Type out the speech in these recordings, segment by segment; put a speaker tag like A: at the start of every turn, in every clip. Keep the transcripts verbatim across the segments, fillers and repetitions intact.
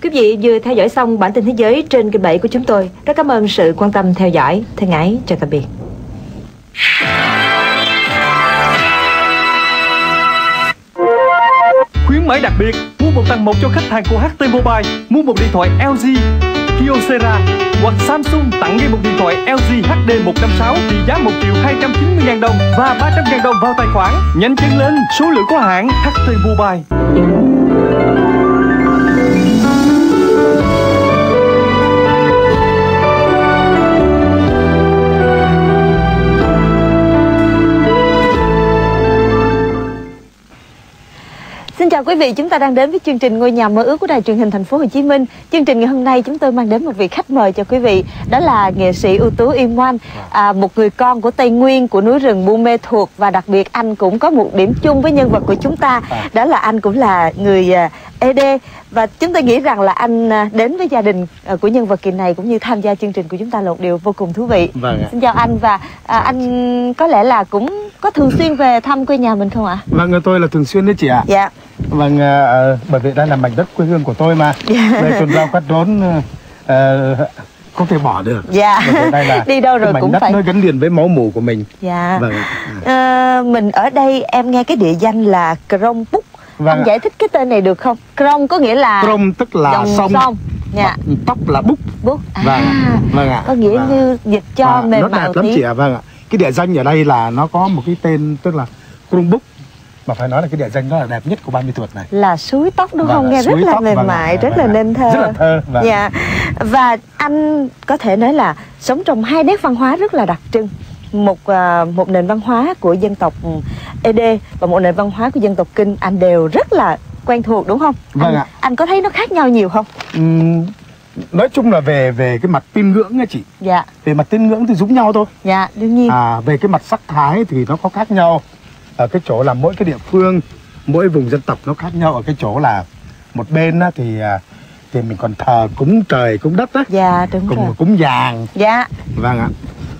A: Quý vị vừa theo dõi xong bản tin thế giới trên kênh bảy của chúng tôi. Rất cảm ơn sự quan tâm theo dõi. Thân ái chào tạm biệt.
B: Khuyến mãi đặc biệt, mua một tặng một cho khách hàng của hát tê Mobile. Mua một điện thoại lờ giê, Kyocera hoặc Samsung tặng ngay một điện thoại lờ giê hát đê một năm sáu trị giá một triệu hai trăm chín mươi ngàn đồng và ba trăm ngàn đồng vào tài khoản. Nhanh chân lên, số lượng có hạn. hát tê Mobile.
A: Xin chào quý vị, chúng ta đang đến với chương trình Ngôi nhà mơ ước của Đài Truyền hình Thành phố Hồ Chí Minh. Chương trình ngày hôm nay chúng tôi mang đến một vị khách mời cho quý vị, đó là nghệ sĩ ưu tú Y Ngoan, à, một người con của Tây Nguyên, của núi rừng Buôn-mê Thuột, và đặc biệt anh cũng có một điểm chung với nhân vật của chúng ta, đó là anh cũng là người ê đê. Và chúng tôi nghĩ rằng là anh đến với gia đình của nhân vật kỳ này cũng như tham gia chương trình của chúng ta là một điều vô cùng thú vị.
C: Vâng.
A: Xin chào anh, và à, anh có lẽ là cũng có thường xuyên về thăm quê nhà mình không ạ?
C: Vâng, tôi là thường xuyên đấy chị ạ.
A: Dạ.
C: Vâng, uh, bởi vì đây là mảnh đất quê hương của tôi mà.
A: Dạ.
C: Đây con rau cắt rốn uh, không thể bỏ được.
A: Dạ.
C: Đây là
A: đi đâu rồi
C: mảnh
A: cũng
C: đất
A: phải.
C: nó gắn liền với máu mủ của mình.
A: Dạ.
C: Vâng.
A: À, mình ở đây em nghe cái địa danh là Krông Búc.
C: Vâng.
A: Anh giải thích cái tên này được không? Krông có nghĩa là
C: Krông tức là
A: dòng
C: sông.
A: sông. Dạ.
C: Tóc là búc.
A: Búc. À.
C: Vâng. Vâng ạ.
A: Có nghĩa
C: vâng.
A: như dịch cho
C: à,
A: mềm
C: nó
A: mại
C: đẹp lắm
A: tí.
C: chị ạ. Vâng ạ. Cái địa danh ở đây là nó có một cái tên tức là Krông Búc. Mà phải nói là cái địa danh đó là đẹp nhất của Ban Mê Thuột này.
A: Là suối tóc đúng
C: vâng,
A: không? Nghe rất là
C: tóc,
A: mềm
C: vâng,
A: mại,
C: vâng,
A: rất
C: vâng,
A: là nên thơ.
C: Rất là thơ. Vâng.
A: Dạ. Và anh có thể nói là sống trong hai nét văn hóa rất là đặc trưng. Một uh, một nền văn hóa của dân tộc ê đê và một nền văn hóa của dân tộc Kinh, anh đều rất là quen thuộc đúng không?
C: Vâng
A: anh,
C: ạ.
A: Anh có thấy nó khác nhau nhiều không?
C: Uhm, nói chung là về về cái mặt tín ngưỡng á chị.
A: Dạ.
C: Về mặt tín ngưỡng thì giống nhau thôi.
A: Dạ, đương nhiên.
C: À, về cái mặt sắc thái thì nó có khác nhau. Ở cái chỗ là mỗi cái địa phương, mỗi vùng dân tộc nó khác nhau. Ở cái chỗ là một bên á, thì thì mình còn thờ cúng trời cúng đất á.
A: Dạ, đúng
C: cùng
A: rồi.
C: cúng vàng.
A: Dạ.
C: Vâng ạ.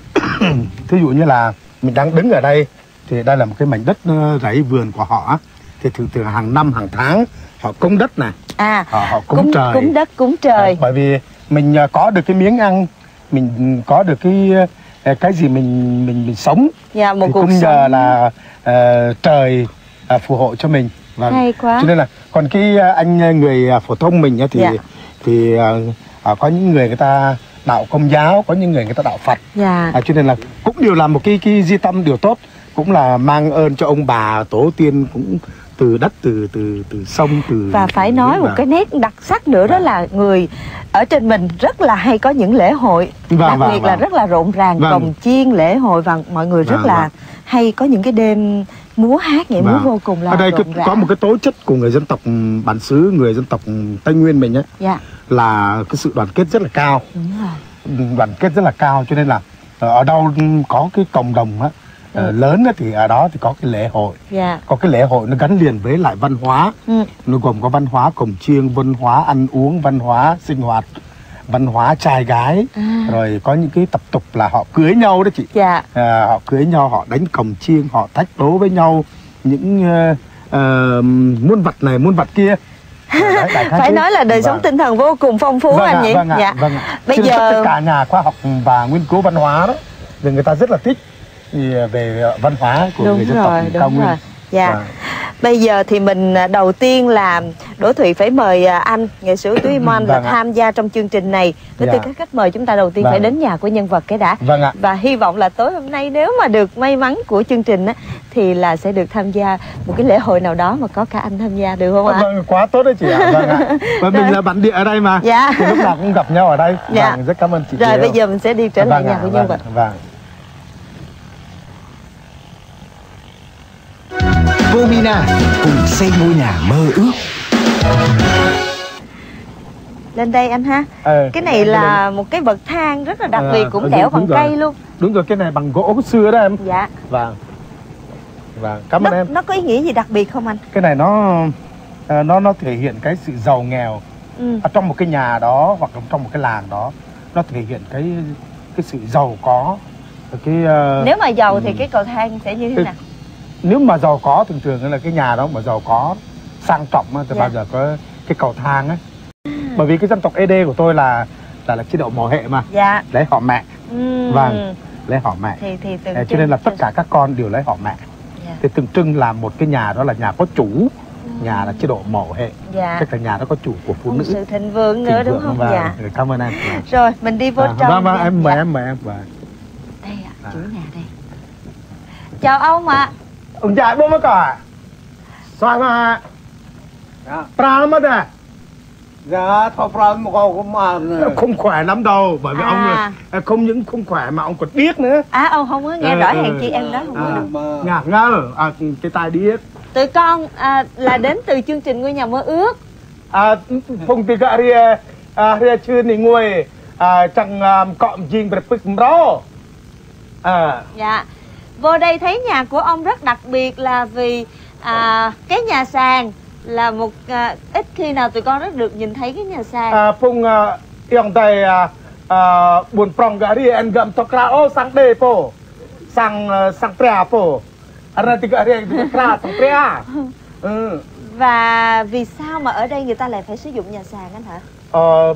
C: Thí dụ như là mình đang đứng ở đây thì đây là một cái mảnh đất rẫy vườn của họ. Thì thường thường hàng năm hàng tháng họ cúng đất này.
A: À,
C: họ, họ cúng,
A: cúng
C: trời,
A: cúng đất cúng trời.
C: À, bởi vì mình có được cái miếng ăn, mình có được cái cái gì mình mình mình sống.
A: Dạ, một
C: thì
A: cuộc
C: cũng
A: sống
C: nhờ là uh, trời uh, phù hộ cho mình. Vâng.
A: Hay quá.
C: Cho nên là còn cái uh, anh người uh, phổ thông mình uh, thì dạ. thì uh, uh, có những người người ta đạo Công giáo, có những người người ta đạo Phật.
A: Dạ.
C: À, cho nên là cũng đều làm một cái cái di tâm điều tốt, cũng là mang ơn cho ông bà tổ tiên, cũng từ đất, từ từ từ sông, từ
A: và phải
C: từ
A: nói một
C: vào.
A: cái nét đặc sắc nữa, đó là người ở trên mình rất là hay có những lễ hội,
C: vâng,
A: đặc
C: vâng,
A: biệt
C: vâng.
A: là rất là rộn ràng,
C: vâng.
A: cồng chiên lễ hội, và mọi người rất
C: vâng,
A: là
C: vâng.
A: hay có những cái đêm múa hát nhảy múa
C: vâng.
A: vô cùng là
C: ở đây
A: rộn rã.
C: có một cái tố chất của người dân tộc bản xứ, người dân tộc Tây Nguyên mình ấy,
A: dạ.
C: là cái sự đoàn kết rất là cao.
A: Đúng rồi.
C: Đoàn kết rất là cao, cho nên là ở đâu có cái cộng đồng á, ừ. lớn á, thì ở đó thì có cái lễ hội.
A: Dạ.
C: Có cái lễ hội nó gắn liền với lại văn hóa. ừ. Nó gồm có văn hóa cồng chiêng, văn hóa ăn uống, văn hóa sinh hoạt, văn hóa trai gái. à. Rồi có những cái tập tục là họ cưới nhau đó chị.
A: Dạ.
C: à, Họ cưới nhau, họ đánh cồng chiêng, họ thách đố với nhau những uh, uh, muôn vật này muôn vật kia. Đấy,
A: phải nói là đời sống
C: vâng.
A: tinh thần vô cùng phong phú.
C: Vâng
A: anh
C: ạ,
A: nhỉ?
C: vâng ạ,
A: dạ.
C: vâng ạ.
A: Bây
C: Chứ
A: giờ
C: tất cả nhà khoa học và nghiên cứu văn hóa đó thì người ta rất là thích thì về văn hóa của
A: đúng
C: người dân
A: rồi,
C: tộc cao nguyên.
A: rồi. Dạ.
C: Vâng.
A: Bây giờ thì mình đầu tiên là Đỗ Thụy phải mời anh nghệ sĩ ưu tú Y Ngoan là
C: vâng
A: tham gia trong chương trình này. Với
C: dạ.
A: tư cách khách mời, chúng ta đầu tiên
C: vâng.
A: phải đến nhà của nhân vật cái đã.
C: Vâng ạ.
A: Và hy vọng là tối hôm nay nếu mà được may mắn của chương trình á, thì là sẽ được tham gia một cái lễ hội nào đó mà có cả anh tham gia, được không ạ?
C: Vâng, quá tốt đấy chị ạ. Vâng ạ. Và mình là bản địa ở đây mà.
A: Dạ.
C: Thì lúc nào cũng gặp nhau ở đây.
A: Dạ.
C: Vâng, rất cảm ơn chị.
A: Rồi
C: nhiều.
A: bây giờ mình sẽ đi trở lại
C: vâng
A: nhà
C: ạ,
A: của
C: vâng,
A: nhân vật.
C: Vâng.
D: Pomina cùng xây ngôi nhà mơ ước.
A: Lên đây anh ha.
C: Ờ,
A: cái này là một cái bậc thang rất là đặc biệt, cũng
C: ờ,
A: đẽo
C: đúng
A: bằng
C: rồi.
A: cây luôn.
C: Đúng rồi, cái này bằng gỗ xưa đó em.
A: Dạ.
C: Vâng. Vâng, cảm
A: nó,
C: ơn em.
A: nó có ý nghĩa gì đặc biệt không anh?
C: Cái này nó nó nó thể hiện cái sự giàu nghèo.
A: ừ.
C: Ở trong một cái nhà đó hoặc trong một cái làng đó, nó thể hiện cái cái sự giàu có. Cái uh,
A: nếu mà giàu thì
C: ừ.
A: cái cầu thang sẽ như thế
C: cái,
A: nào?
C: Nếu mà giàu có thường thường là cái nhà đó mà giàu có sang trọng thì
A: dạ.
C: bao giờ có cái cầu thang ấy. Bởi vì cái dân tộc ê đê của tôi là là là chế độ mẫu hệ mà.
A: Dạ.
C: Lấy họ mẹ.
A: Ừ.
C: Vâng, lấy họ mẹ.
A: Thì thì tượng
C: Cho
A: trưng
C: nên là tất
A: cho-
C: cả các con đều lấy họ mẹ.
A: Dạ.
C: Thì tượng trưng là một cái nhà đó là nhà có chủ, nhà là chế độ mẫu hệ.
A: Dạ.
C: Tức là nhà đó có chủ của phụ
A: Một
C: nữ.
A: sự thịnh vượng nữa
C: Thịnh
A: đúng
C: vượng.
A: không?
C: Vâng,
A: Dạ.
C: cảm ơn em.
A: Rồi mình đi vô
C: À,
A: trong.
C: vâng, vâng,
A: nha.
C: em mời
A: Dạ.
C: em mời em. Vâng.
A: Đây ạ,
C: À.
A: chủ nhà đây. Chào ông ạ.
C: Ông dạy bố mới cả. Xoay mà.
E: Dạ.
C: Pra mất à?
E: Dạ, thọ phram một con mà
C: Không khỏe lắm đâu. Bởi vì
A: À.
C: ông không những không khỏe mà ông còn điếc nữa.
A: À ông không có nghe
C: Ừ,
A: rõ
C: ừ.
A: hèn chi em đó không có
C: À,
A: được.
E: mà
C: ngạc ngơ. À, cái tai điếc.
A: Tụi con à, là đến từ chương trình Ngôi Nhà Mơ Ước.
C: À, phong tì gạ ria à, ria chư nì ngồi à, chẳng à, cọm dinh bật bức đó. À,
A: Dạ. Vô đây thấy nhà của ông rất đặc biệt là vì à, cái nhà sàn là một à, ít khi nào tụi con rất được nhìn thấy cái nhà sàn.
C: à, phong à, yang tay à, à, buồn prong gạ ria en gam to kra ô sang đề po. Sang à, sang prea po. Ara tì gạ ria kra sang prea. Ừ.
A: Và vì sao mà ở đây người ta lại phải sử dụng nhà sàn anh hả?
C: Ờ,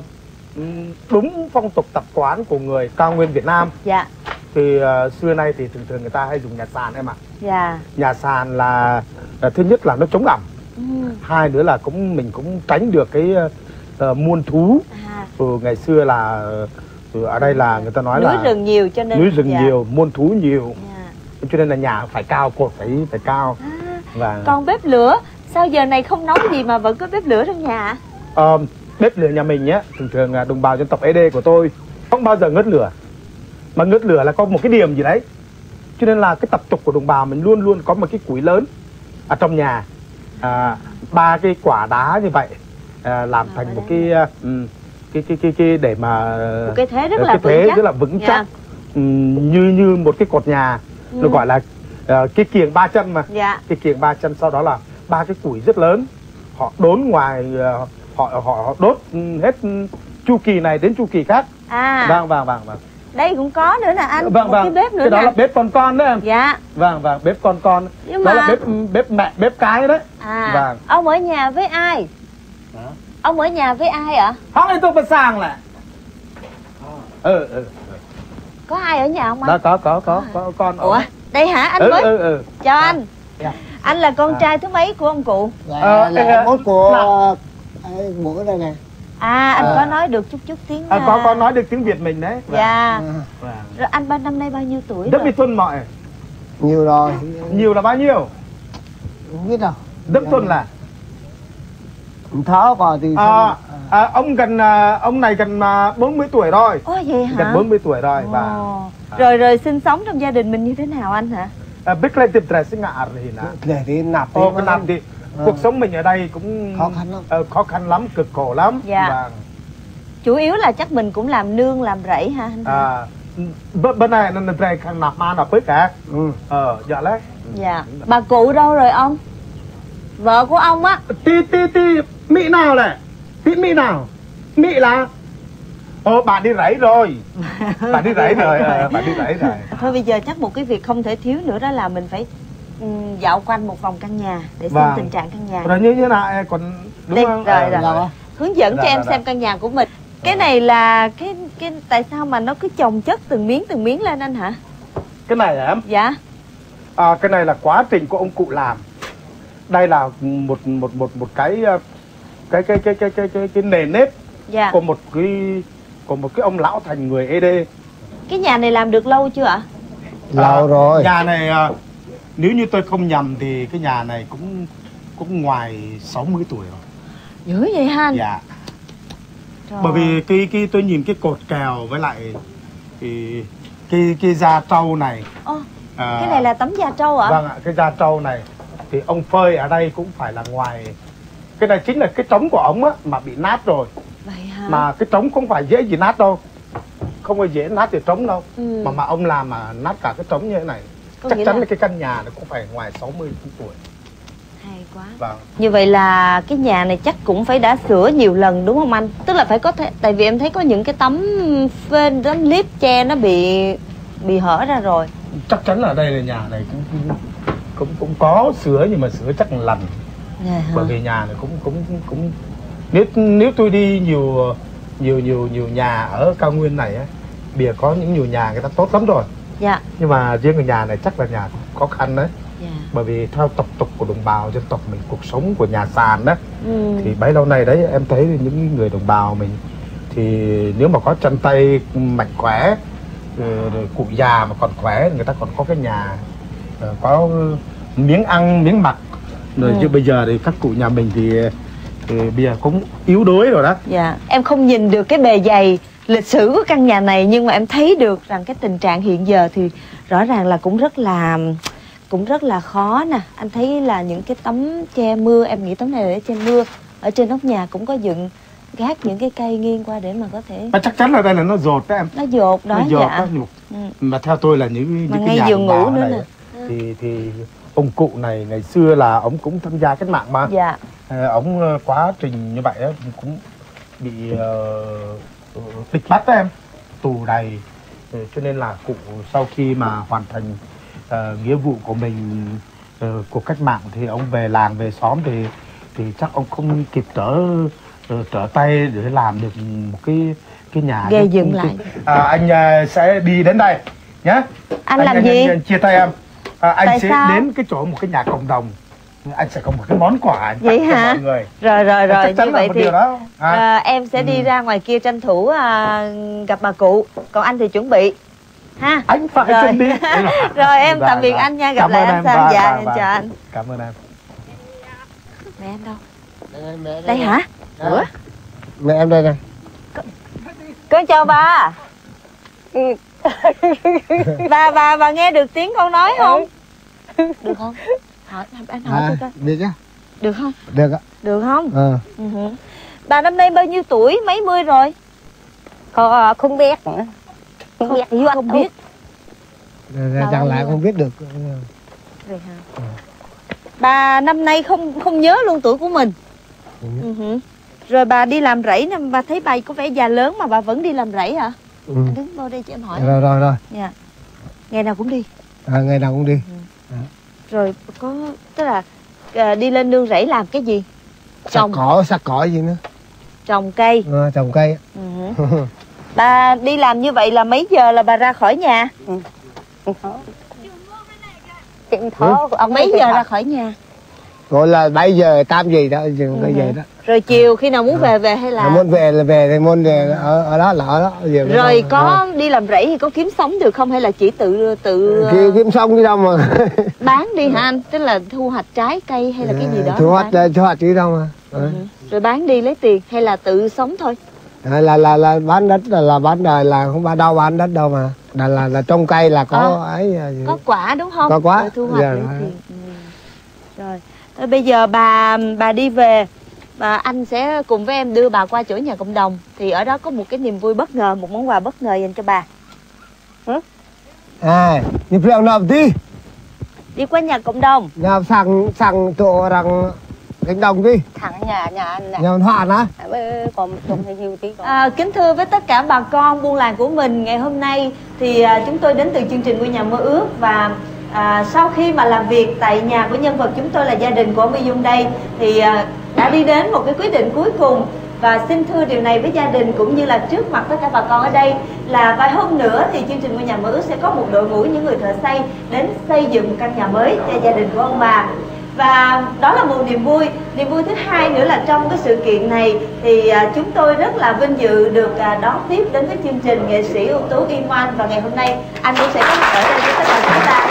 C: đúng phong tục tập quán của người cao nguyên Việt Nam
A: Dạ.
C: thì uh, xưa nay thì thường thường người ta hay dùng nhà sàn em ạ.
A: Dạ.
C: Nhà sàn là, là thứ nhất là nó chống ẩm,
A: Ừ.
C: hai nữa là cũng mình cũng tránh được cái uh, muôn thú.
A: À,
C: Ừ, ngày xưa là ừ, ở đây là người ta nói
A: núi
C: là
A: rừng nhiều cho nên
C: núi rừng
A: dạ.
C: nhiều, muôn thú nhiều,
A: Dạ.
C: cho nên là nhà phải cao, cột phải phải cao.
A: À,
C: Và
A: còn bếp lửa sao giờ này không nấu gì mà vẫn có bếp lửa trong nhà ạ?
C: Ờ, bếp lửa nhà mình nhé, thường thường là đồng bào dân tộc ê đê của tôi không bao giờ ngớt lửa, mà ngớt lửa là có một cái điểm gì đấy, cho nên là cái tập tục của đồng bào mình luôn luôn có một cái củi lớn ở trong nhà, à, ba cái quả đá như vậy à, làm
A: À,
C: thành
A: ở
C: một
A: đây.
C: cái, um, cái cái cái cái để mà
A: Một cái thế rất
C: cái
A: là
C: thế
A: vững chắc.
C: rất là vững
A: Dạ.
C: chắc, um, như như một cái cột nhà,
A: Ừ.
C: nó gọi là uh, cái kiềng ba chân mà,
A: Dạ.
C: cái kiềng ba chân, sau đó là ba cái củi rất lớn, họ đốn ngoài uh, họ, họ họ đốt hết chu kỳ này đến chu kỳ khác.
A: À,
C: Vâng vâng vâng vâng.
A: đây cũng có nữa nè anh.
C: Vâng
A: Một
C: vâng.
A: cái bếp nữa
C: Cái đó
A: nè.
C: là bếp con con đấy em.
A: Dạ.
C: Vâng vâng, bếp con con.
A: Nhưng
C: Đó
A: mà-
C: là bếp bếp mẹ, bếp cái đấy.
A: À,
C: Vâng.
A: ông ở nhà với ai? Ông ở nhà với ai ạ?
C: Không ai tôi phải sang lại. Ừ ừ.
A: Có ai ở nhà không anh?
C: Đó có có có có con.
A: Ủa, đây hả anh
C: Ừ
A: mới?
C: ừ ừ.
A: Chào anh.
E: Dạ.
A: Anh là con
C: À.
A: trai thứ mấy của ông cụ?
E: là,
C: Ờ,
E: là
C: ờ,
E: mốt của
C: là-
E: ấy, bữa đây nè.
A: À, anh
C: À.
A: có nói được chút chút tiếng
C: À, có
A: à,
C: có nói được tiếng Việt mình đấy.
A: Dạ.
C: Vâng.
A: Rồi anh ba năm nay bao nhiêu tuổi
C: Đất
A: rồi?
C: bị tuân mọi.
E: Nhiều rồi.
C: Nhiều là bao nhiêu?
E: Không biết đâu.
C: Đất tuân là
E: Cũng tháo vào thì
C: à, à, ông gần à, ông này gần à, bốn mươi tuổi rồi.
A: Ồ vậy hả?
C: Gần bốn mươi tuổi rồi và
A: Ồ. Rồi rồi sinh sống trong gia đình mình như thế nào anh hả?
C: à, biết lại tiếp trẻ sinh ngạ rồi nè.
E: để thì nạp
C: Ồ,
E: thì
C: cái
E: nó-
C: năm thì
E: Ờ.
C: cuộc sống mình ở đây cũng
E: Khó khăn lắm.
C: ờ, khó khăn lắm, cực khổ lắm.
A: Dạ.
C: Và,
A: Chủ yếu là chắc mình cũng làm nương làm rẫy hả anh?
C: à, bên bên này nó này khăn nạp ma nạp bớt cả.
E: Ừ.
C: Ờ, dạ lấy.
A: Dạ. Bà cụ đâu rồi ông? Vợ của ông á.
C: Tí tí tí Mỹ nào này? Tí Mỹ nào? Mỹ là Ồ, bà đi rẫy rồi. Bà đi rẫy rồi, ờ, bà đi rẫy rồi.
A: Thôi bây giờ chắc một cái việc không thể thiếu nữa đó là mình phải ừm, dạo quanh một vòng căn nhà để xem
C: Vâng.
A: tình trạng căn nhà.
C: Rồi như thế nào còn đúng
A: Đây,
C: không?
A: rồi,
C: Ờ,
A: rồi.
E: Dạ.
A: Hướng dẫn
C: Dạ,
A: cho em
C: dạ,
A: xem
C: dạ.
A: căn nhà của mình. Cái này là cái cái tại sao mà nó cứ chồng chất từng miếng từng miếng lên anh hả?
C: Cái này hả em?
A: Dạ.
C: À, cái này là quá trình của ông cụ làm. Đây là một một một một cái ờ, cái cái cái cái cái cái, cái nền nếp
A: Dạ.
C: của một cái của một cái ông lão thành người ê đê.
A: Cái nhà này làm được lâu chưa ạ?
E: Lâu
C: À,
E: rồi.
C: Nhà này à, nếu như tôi không nhầm thì cái nhà này cũng cũng ngoài sáu mươi tuổi rồi.
A: Dữ vậy ha anh?
C: Dạ.
A: Trời.
C: Bởi vì cái cái tôi nhìn cái cột kèo với lại cái cái cái da trâu này.
A: Ô,
C: à,
A: cái này là tấm da trâu ạ?
C: Vâng ạ, cái da trâu này thì ông phơi ở đây cũng phải là ngoài. Cái này chính là cái trống của ông á mà bị nát rồi.
A: Vậy hả?
C: Mà cái trống không phải dễ gì nát đâu. Không có dễ nát được trống đâu.
A: Ừ.
C: Mà mà ông làm mà nát cả cái trống như thế này.
A: Có
C: Chắc
A: nghĩa
C: chắn
A: là-
C: là cái căn nhà nó cũng phải ngoài sáu mươi tuổi.
A: Hay quá.
C: Vâng.
A: Như vậy là cái nhà này chắc cũng phải đã sửa nhiều lần đúng không anh? Tức là phải có thể, tại vì em thấy có những cái tấm phên, tấm lip che nó bị bị hở ra rồi.
C: Chắc chắn là đây là nhà này cũng cũng cũng, cũng có sửa nhưng mà sửa chắc một lần.
A: Dạ hả?
C: Bởi vì nhà này cũng cũng cũng Nếu nếu tôi đi nhiều nhiều nhiều nhiều nhà ở cao nguyên này á, bìa có những nhiều nhà người ta tốt lắm rồi.
A: Dạ.
C: Nhưng mà riêng cái nhà này chắc là nhà khó khăn đấy.
A: Dạ.
C: Bởi vì theo tập tục của đồng bào dân tộc mình, cuộc sống của nhà sàn đó,
A: Ừ.
C: thì bấy lâu nay đấy em thấy những người đồng bào mình thì nếu mà có chân tay mạnh khỏe, rồi, rồi cụ già mà còn khỏe, người ta còn có cái nhà, có miếng ăn miếng mặc. Rồi
A: Ừ.
C: chứ bây giờ thì các cụ nhà mình thì, thì bây giờ cũng yếu đuối rồi đó.
A: Dạ. Em không nhìn được cái bề dày lịch sử của căn nhà này, nhưng mà em thấy được rằng cái tình trạng hiện giờ thì rõ ràng là cũng rất là cũng rất là khó nè. Anh thấy là những cái tấm che mưa, em nghĩ tấm này là để che mưa. Ở trên nóc nhà cũng có dựng gác những cái cây nghiêng qua để mà có thể.
C: Mà chắc chắn là đây là nó dột đó em.
A: Nó dột đó.
C: Nó dột
A: dạ.
C: đó nhục.
A: Ừ.
C: Mà theo tôi là những
A: Mà
C: những
A: ngay
C: cái nhà
A: giường
C: đồng
A: ngủ
C: bào
A: nữa
C: này
A: nè.
C: ấy, thì thì ông cụ này ngày xưa là ông cũng tham gia cách mạng mà.
A: Dạ.
C: À, ông quá trình như vậy đó, cũng bị uh, địch bắt đó em, tù đầy. Ừ, cho nên là cụ sau khi mà hoàn thành uh, nghĩa vụ của mình, uh, cuộc cách mạng, thì ông về làng về xóm thì thì chắc ông không kịp trở uh, trở tay để làm được một cái cái nhà
A: Gây
C: cái-
A: dựng
C: cái-
A: lại.
C: À, anh uh, sẽ đi đến đây nhé.
A: Anh làm gì?
C: Anh, anh, chia tay em. À, anh
A: Tại
C: sẽ
A: sao?
C: đến cái chỗ một cái nhà cộng đồng, anh sẽ có một cái món quà anh
A: Vậy
C: tặng cho
A: hả?
C: mọi người.
A: Rồi rồi rồi,
C: Chắc chắn
A: như
C: là
A: vậy
C: một
A: thì
C: điều đó. À.
A: à, em sẽ đi
C: Ừ.
A: ra ngoài kia tranh thủ à, gặp bà cụ. Còn anh thì chuẩn bị ha.
C: Anh phải
A: Rồi.
C: chuẩn bị.
A: Rồi em
C: Dạ,
A: tạm biệt
C: dạ.
A: anh nha, gặp
C: Cảm
A: lại
C: ơn
A: anh
C: em.
A: sau.
C: Vâng,
A: Dạ
C: vâng,
A: em
C: vâng.
A: chào anh.
C: Cảm ơn em.
A: Mẹ em đâu?
E: Đây, mẹ đây
A: Đây
E: nè.
A: hả?
E: Đó.
A: Ủa?
E: Mẹ em đây nè.
A: Con chào bà. bà bà bà nghe được tiếng con nói không? Được không? Hỏi anh hỏi tôi
E: À,
A: coi.
E: được chứ?
A: Được không?
E: Được ạ.
A: Được không?
E: Ờ.
A: Ừ hử. Bà năm nay bao nhiêu tuổi? Mấy mươi rồi?
F: Không, không biết nữa. Không biết
A: Không, không biết.
E: Rồi, rồi,
A: Bà
E: chẳng
A: bao
E: lẽ
A: nhiêu?
E: không biết được.
A: Rồi hả? Bà năm nay không không nhớ luôn tuổi của mình.
E: Ừ.
A: Ừ hử. Rồi bà đi làm rẫy nè, bà thấy bà có vẻ già lớn mà bà vẫn đi làm rẫy hả?
E: Ừ.
A: Anh đứng vô đây cho em hỏi.
E: Rồi rồi rồi.
A: Dạ. Ngày nào cũng đi.
E: À, ngày nào cũng đi.
A: Rồi có tức là à, đi lên nương rẫy làm cái gì?
E: Sạc
A: Trồng
E: cỏ, sạc cỏ gì nữa.
A: trồng cây.
E: À, trồng cây.
A: Ừ hử. Bà đi làm như vậy là mấy giờ là bà ra khỏi nhà?
F: Chuyện thó của ông
A: Mấy
F: ấy
A: giờ
F: thì
A: ra
F: thật.
A: khỏi nhà?
E: Gọi là bảy giờ, tám gì đó, dừng cái gì đó.
A: Rồi chiều khi nào muốn về về hay là?
E: Là muốn về là về, thì muốn về ở, ở đó là ở đó. Giờ
A: Rồi
E: đâu-
A: có đi làm rẫy thì có kiếm sống được không hay là chỉ tự tự
E: Ờ. Kiếm, kiếm xong đi đâu mà.
A: bán đi hả anh? Tức là thu hoạch trái cây hay là cái gì đó?
E: Thu hoạch,
A: bán.
E: thu hoạch đi đâu mà. Ờ.
A: Ừ. Rồi bán đi lấy tiền hay là tự sống thôi?
E: À, là là là bán đất là, là bán đời, là không bán đâu bán đất đâu mà. Là là, là trồng cây là có ấy. à, gì.
A: Có quả đúng không?
E: Có quả.
A: Rồi thu hoạch
E: Dạ,
A: lấy
E: rồi.
A: tiền. Ừ. Rồi. Thôi bây giờ bà bà đi về và anh sẽ cùng với em đưa bà qua chỗ nhà cộng đồng. Thì ở đó có một cái niềm vui bất ngờ, một món quà bất ngờ dành cho bà.
E: À, như phiền nào đi.
A: Đi qua nhà cộng đồng.
E: Nhà sang sang chỗ rằng cánh đồng đi.
F: Thằng nhà nhà anh này.
E: Nhà họ hả?
F: Còn trồng hay nhiều tí còn.
A: À, kính thưa với tất cả bà con buôn làng của mình, ngày hôm nay thì à, chúng tôi đến từ chương trình Ngôi Nhà Mơ Ước. Và à, sau khi mà làm việc tại nhà của nhân vật chúng tôi là gia đình của ông My Dung đây, thì à, đã đi đến một cái quyết định cuối cùng. Và xin thưa điều này với gia đình cũng như là trước mặt tất cả bà con ở đây là vài hôm nữa thì chương trình Ngôi Nhà Mơ Ước sẽ có một đội ngũ những người thợ xây đến xây dựng một căn nhà mới cho gia đình của ông bà. Và đó là một niềm vui. Niềm vui thứ hai nữa là trong cái sự kiện này thì à, chúng tôi rất là vinh dự được à, đón tiếp đến với chương trình nghệ sĩ ưu tú Y Ngoan. Và ngày hôm nay anh cũng sẽ có mặt ở đây với tất cả chúng ta.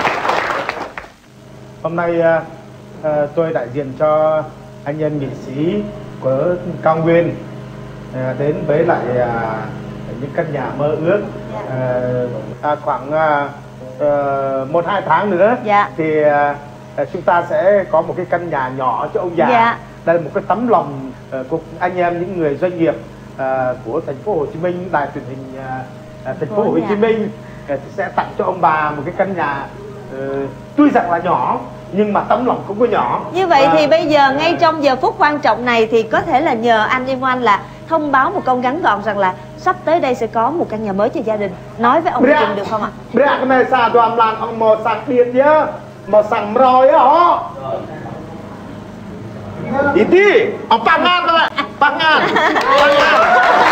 C: Hôm nay à, à, tôi đại diện cho anh em nghệ sĩ của cao nguyên à, đến với lại à, những căn nhà mơ ước. À, à, khoảng à, à, một hai tháng nữa
A: Dạ.
C: thì à, à, chúng ta sẽ có một cái căn nhà nhỏ cho ông già.
A: Dạ.
C: Đây là một cái tấm lòng à, của anh em những người doanh nghiệp à, của thành phố Hồ Chí Minh, đài truyền hình à, à, thành phố Hồ Chí Minh à, sẽ tặng cho ông bà một cái căn nhà uh, tuy rằng là nhỏ nhưng mà tấm lòng cũng có nhỏ.
A: Như vậy
C: Và-
A: thì bây giờ ngay trong giờ phút quan trọng này thì có thể là nhờ anh Y Ngoan là thông báo một câu ngắn gọn rằng là sắp tới đây sẽ có một căn nhà mới cho gia đình. Nói với ông
C: Bria.
A: Trình được không ạ?
C: Bria cái này xa đoàn làm ông mò sạc điện nhá. Mò sẵn rồi á hả? Đi đi, ông ta ngon các bạn. ba ngàn. Ba ngàn.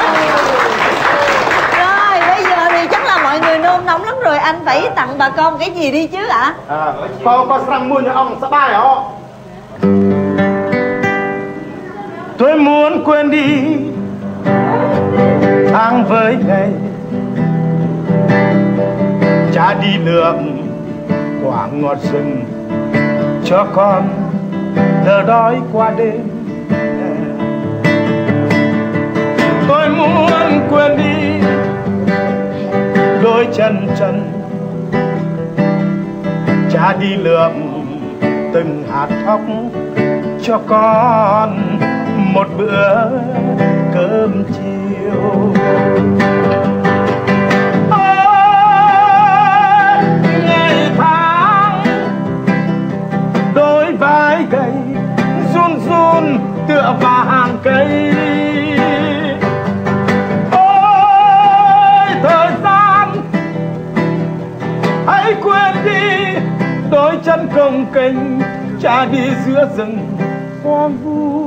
A: Rồi bây giờ thì chắc là mọi người nôn nóng lắm rồi, anh phải tặng bà con cái gì đi chứ ạ?
C: À, có có sang mua nhà ông sẽ bài hả? Tôi muốn quên đi tháng với ngày, cha đi lượm quả ngọt rừng cho con đỡ đói qua đêm. Tôi muốn quên đi đôi chân trần, cha đi lượm từng hạt thóc cho con một bữa cơm chiều. Ôi, ngày tháng đôi vai gầy run run tựa vào hàng cây. Ôi thời gian hãy quên đi đôi chân cồng kềnh, cha đi giữa rừng hoang vu.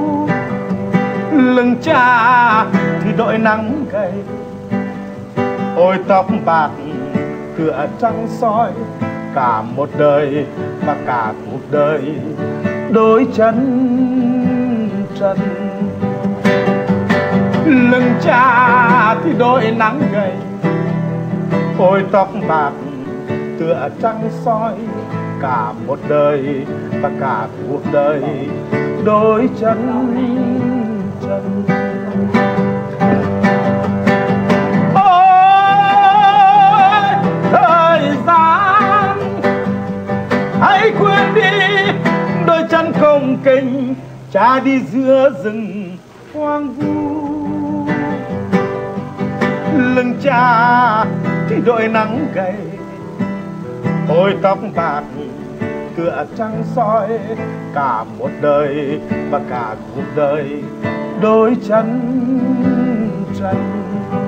C: Lưng cha thì đội nắng gầy, ôi tóc bạc tựa trăng soi, cả một đời và cả cuộc đời đôi chân trần. Lưng cha thì đội nắng gầy, ôi tóc bạc tựa trăng soi, cả một đời và cả cuộc đời đôi chân trần. Ôi thời gian hãy quên đi đôi chân cồng kềnh, cha đi giữa rừng hoang vu. Lưng cha thì đội nắng gầy, ôi tóc bạc tựa trăng soi, cả một đời và cả cuộc đời đôi chân trần.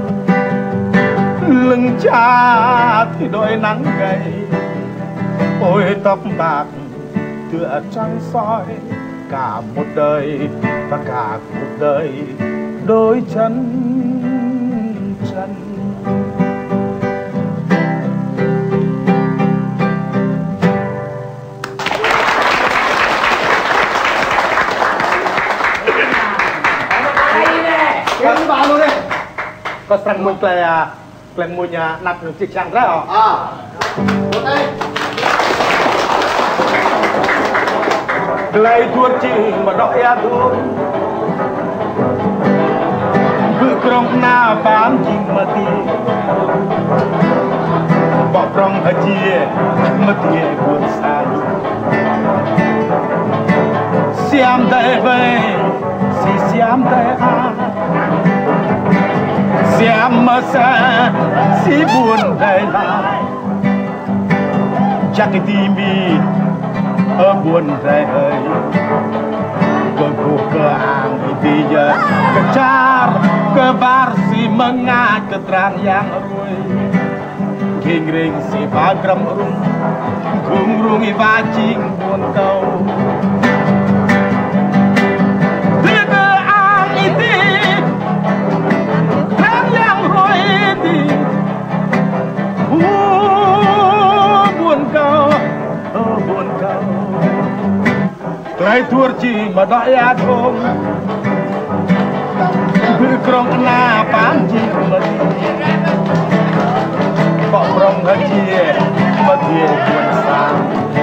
C: Lưng cha thì đội nắng gầy, ôi tóc bạc tựa trăng soi, cả một đời và cả cuộc đời đôi chân trần.
G: Cái bảo luôn đi.
C: Có sang mua cái cái mua nhà nạp được chiếc trang đấy hả?
G: À. Một đây.
C: Lấy thuốc chi mà đói ăn thôi. Bự krong na bán chim mà ti. Bỏ krong ở chia mà ti buồn xa. Xiêm tay về, xì xiêm tay à. Xiêm mà xa, xì buồn tay lại. Chắc cái tim đi ở buồn rẻ hơi. Cơ cuộc cơ ang bây giờ cơ char cơ var si mengat ke terang yang ruy king ring si bagram rung gung rungi vacing buồn kau dia cơ ang iti terang yang ruy di buồn kau buồn kau Trai tuar chi mà đói ăn không Bự krong na bán chi mà đi Bỏ krong hả chia mà thiê buồn xa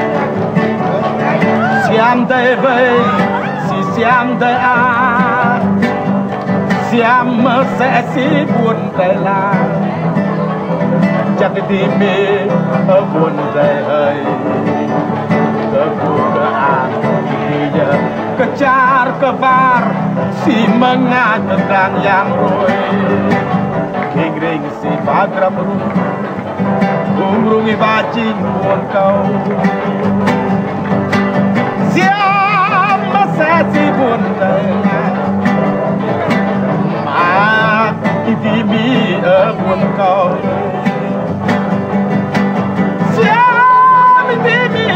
C: Xiam tay vây xì xiam tay à Xiam mà sẽ xí buồn tay là Chắc cái tim mê ở buồn tay hơi Cơ cuộc cơ an kejar kevar si mengat terang yang roy king ring si bagram rung umrungi bacing buồn kau siam masa si buồn tay mà kiti mi ở buồn kau siam kiti mi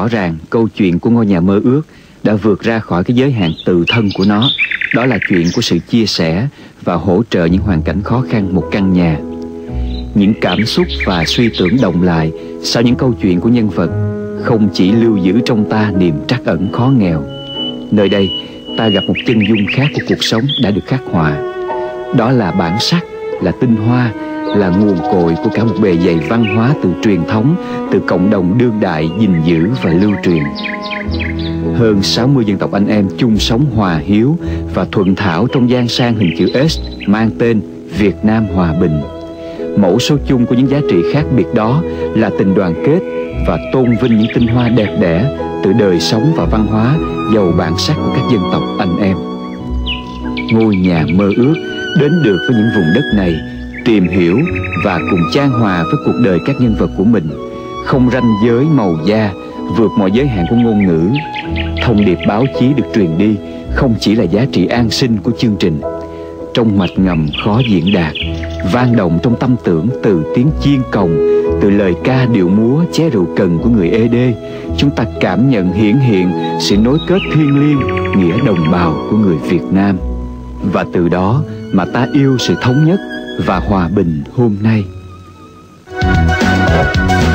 H: rõ ràng câu chuyện của ngôi nhà mơ ước đã vượt ra khỏi cái giới hạn tự thân của nó. Đó là chuyện của sự chia sẻ và hỗ trợ những hoàn cảnh khó khăn một căn nhà. Những cảm xúc và suy tưởng động lại sau những câu chuyện của nhân vật không chỉ lưu giữ trong ta niềm trắc ẩn khó nghèo. Nơi đây ta gặp một chân dung khác của cuộc sống đã được khắc họa. Đó là bản sắc, là tinh hoa, là nguồn cội của cả một bề dày văn hóa từ truyền thống, từ cộng đồng đương đại gìn giữ và lưu truyền. Hơn sáu mươi dân tộc anh em chung sống hòa hiếu và thuận thảo trong gian sang hình chữ S mang tên Việt Nam Hòa Bình. Mẫu số chung của những giá trị khác biệt đó là tình đoàn kết và tôn vinh những tinh hoa đẹp đẽ từ đời sống và văn hóa giàu bản sắc của các dân tộc anh em. Ngôi nhà mơ ước đến được với những vùng đất này, tìm hiểu và cùng chan hòa với cuộc đời các nhân vật của mình, không ranh giới màu da, vượt mọi giới hạn của ngôn ngữ. Thông điệp báo chí được truyền đi không chỉ là giá trị an sinh của chương trình. Trong mạch ngầm khó diễn đạt, vang động trong tâm tưởng từ tiếng chiên cồng, từ lời ca điệu múa ché rượu cần của người ê đê, chúng ta cảm nhận hiển hiện sự nối kết thiêng liêng, nghĩa đồng bào của người Việt Nam. Và từ đó mà ta yêu sự thống nhất và hòa bình hôm nay.